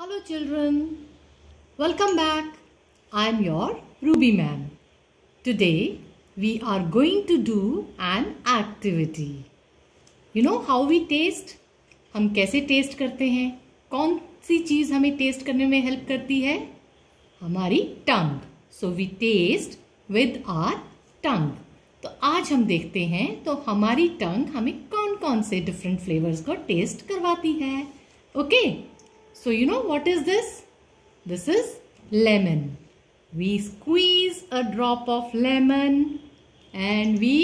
Hello children, welcome back. I am your Ruby ma'am. Today we are going to do an activity. You know how we taste? हम कैसे test करते हैं? कौन सी चीज हमें test करने में हेल्प करती है? हमारी टंग. So we taste with our tongue. तो आज हम देखते हैं तो हमारी टंग हमें कौन कौन से डिफरेंट फ्लेवर्स को टेस्ट करवाती है. Okay, so you know what is this? This is lemon. We squeeze a drop of lemon and we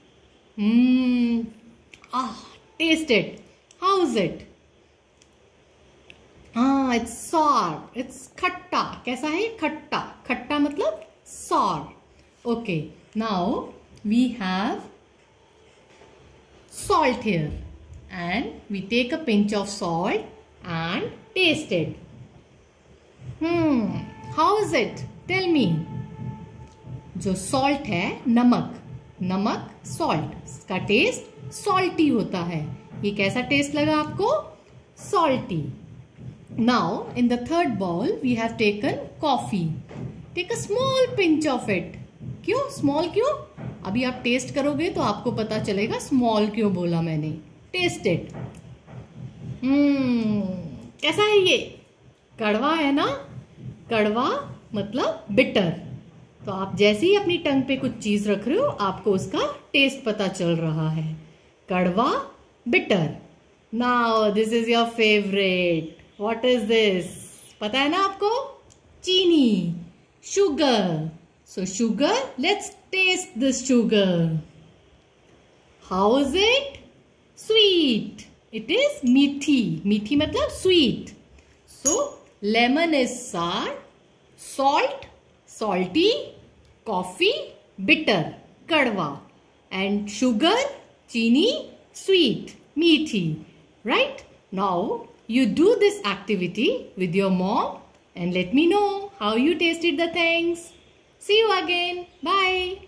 taste it. How is it? It's sour. It's खट्टा. कैसा है? खट्टा. खट्टा मतलब sour. Okay. Now we have salt here and we take a pinch of salt and taste it. How is it? Tell me. जो salt है, नमक salt, इसका टेस्ट salty होता है. ये कैसा टेस्ट लगा आपको? Salty. Now in the third bowl we have taken coffee. Take a small pinch of it. क्यों? Small क्यों? अभी आप टेस्ट करोगे तो आपको पता चलेगा small क्यों बोला मैंने. Taste it. कैसा है ये? कड़वा है ना? कड़वा मतलब बिटर. तो आप जैसे ही अपनी टंग पे कुछ चीज रख रहे हो आपको उसका टेस्ट पता चल रहा है. कड़वा, bitter. Now this is your favourite. What is this? पता है ना आपको? चीनी, sugar. So sugar, let's taste this sugar. How is it? Sweet. It is मीठी. मीठी मतलब sweet. So lemon is sour, salt, salty, coffee, bitter, kadwa, and sugar, chini, sweet, meaty. Right? Now you do this activity with your mom and let me know how you tasted the things. See you again. Bye.